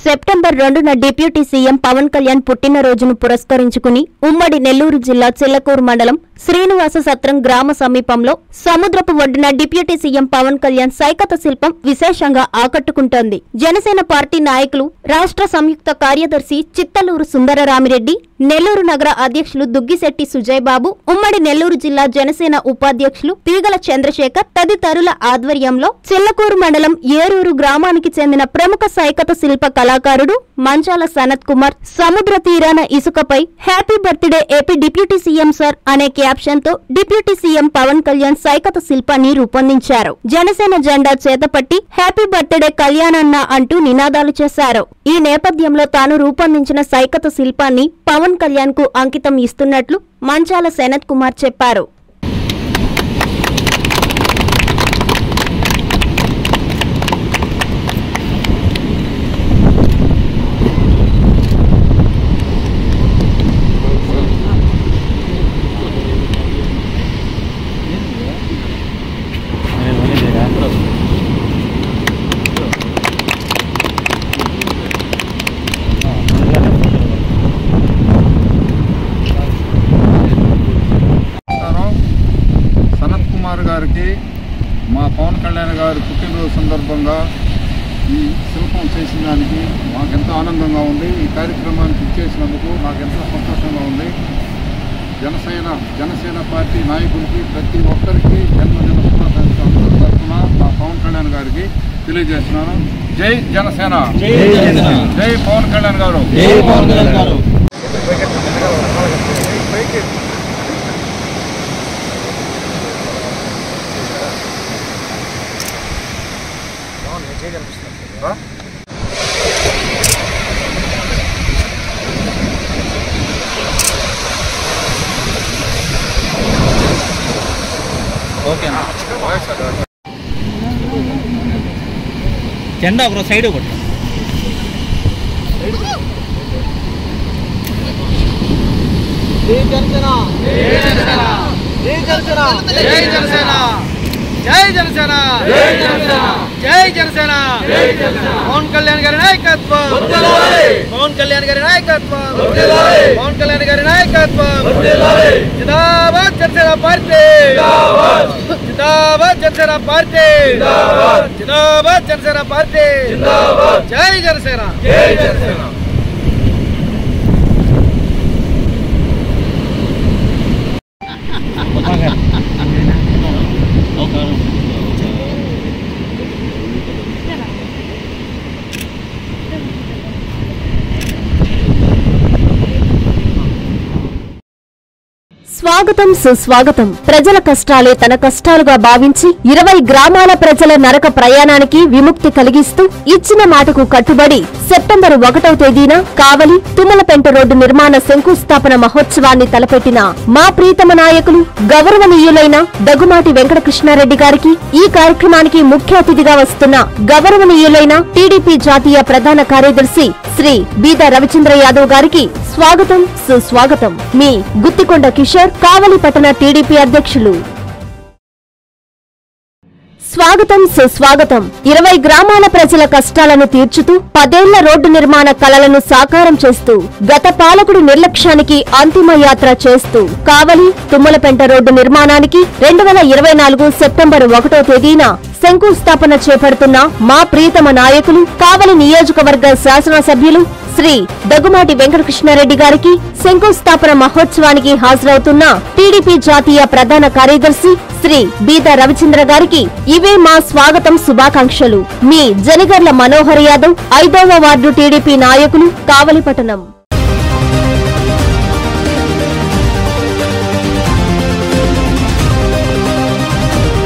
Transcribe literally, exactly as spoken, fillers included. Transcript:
September రెండున deputy CM Pawan Kalyan పుట్టినరోజును పురస్కరించుకుని ఉమ్మడి నెల్లూరు జిల్లా చిల్లకూరు మండలం శ్రీనివాస సత్రం గ్రామ సమీపంలో సముద్రపు ఒడ్డున డిప్యూటీ సీఎం పవన్ కళ్యాణ్ సైకత శిల్పం విశేషంగా ఆకట్టుకుంటోంది. జనసేన పార్టీ నాయకులు, రాష్ట్ర సంయుక్త కార్యదర్శి చిత్తలూరు సుందరరామిరెడ్డి, నెల్లూరు నగర అధ్యక్షులు దుగ్గిశెట్టి సుజయ్ బాబు, ఉమ్మడి నెల్లూరు జిల్లా జనసేన ఉపాధ్యక్షులు తీగల చంద్రశేఖర్ తదితరుల ఆధ్వర్యంలో చిల్లకూరు మండలం ఏరూరు గ్రామానికి చెందిన ప్రముఖ సైకత శిల్ప కళాకారుడు మంచాల సనత్ కుమార్ సముద్ర తీరాన ఇసుకపై happy birthday AP deputy CM sir అనే క్యాప్షన్ తో డిప్యూటీ సీఎం పవన్ కళ్యాణ్ సైకత శిల్పాన్ని రూపొందించారు. జనసేన జెండా చేతపట్టి హ్యాపీ బర్త్డే కళ్యాణన్న అంటూ నినాదాలు చేశారు. ఈ నేపథ్యంలో తాను రూపొందించిన సైకత శిల్పాన్ని పవన్ కళ్యాణ్ కు అంకితం ఇస్తున్నట్లు మంచాల సనత్ కుమార్ చెప్పారు. గారికి మా పవన్ కళ్యాణ్ గారి పుట్టినరోజు సందర్భంగా ఈ శిల్పం చేసిన దానికి మాకెంతో ఆనందంగా ఉంది. ఈ కార్యక్రమానికి ఇచ్చేసినందుకు మాకెంతో సంతోషంగా ఉంది. జనసేన జనసేన పార్టీ నాయకులకి ప్రతి ఒక్కరికి జన్మదిన శుభాకాంక్షలు తరఫున మా పవన్ కళ్యాణ్ గారికి తెలియజేస్తున్నాను. జై జనసేన, జై పవన్ కళ్యాణ్ గారు. ఓకేనా జెండా ఒక సైడ్ కొట్టు. జై జనసేన, జై జనసేన, జై జనసేన, జై జనసేన, జై జనసేన, జై జనసేన, జై జనసేన, జై జనసేన. పవన్ కళ్యాణ్ గారి నాయకత్వం, పవన్ కళ్యాణ్ గారి నాయకత్వం, పవన్ కళ్యాణ్ గారి నాయకత్వం. జిందాబాద్ జనసేన పార్టీ, జిందాబాద్ జనసేన పార్టీ, జిందాబాద్ జనసేన పార్టీ, జై జనసేన, జై జనసేన. స్వాగతం, సుస్వాగతం. ప్రజల కష్టాలే తన కష్టాలుగా భావించి ఇరవై గ్రామాల ప్రజల నరక ప్రయాణానికి విముక్తి కలిగిస్తూ ఇచ్చిన మాటకు కట్టుబడి సెప్టెంబర్ ఒకటవ తేదీన కావలి తుమ్మలపెంట రోడ్డు నిర్మాణ శంకుస్థాపన మహోత్సవాన్ని తలపెట్టిన మా ప్రీతమ నాయకులు గౌరవనీయులైన దగుమాటి వెంకటకృష్ణారెడ్డి గారికి, ఈ కార్యక్రమానికి ముఖ్య అతిథిగా వస్తున్న గౌరవనీయులైన టీడీపీ జాతీయ ప్రధాన కార్యదర్శి శ్రీ బీద రవిచంద్ర యాదవ్ గారికి స్వాగతం, సుస్వాగతం. మీ గుత్తికొండ కిషోర్, కావలి పట్టణ టీడీపీ అధ్యక్షులు. స్వాగతం, సుస్వాగతం. ఇరవై గ్రామాల ప్రజల కష్టాలను తీర్చుతూ పదేళ్ల రోడ్డు నిర్మాణ కలలను సాకారం చేస్తూ గత పాలకుడి నిర్లక్ష్యానికి అంతిమ యాత్ర చేస్తూ కావలి తుమ్మలపెంట రోడ్డు నిర్మాణానికి రెండు వేల ఇరవై నాలుగు సెప్టెంబర్ ఒకటో తేదీన శంకుస్థాపన చేపడుతున్న మా ప్రీతమ నాయకులు కావలి నియోజకవర్గ శాసనసభ్యులు శ్రీ దగుమాటి వెంకటకృష్ణారెడ్డి గారికి, శంకుస్థాపన మహోత్సవానికి హాజరవుతున్న టీడీపీ జాతీయ ప్రధాన కార్యదర్శి శ్రీ బీద రవిచంద్ర గారికి ఇవే మా స్వాగతం, శుభాకాంక్షలు. మీ జనిగర్ల మనోహర్ యాదవ్, ఐదవ వార్డు టీడీపీ నాయకులు, కావలిపట్టణం.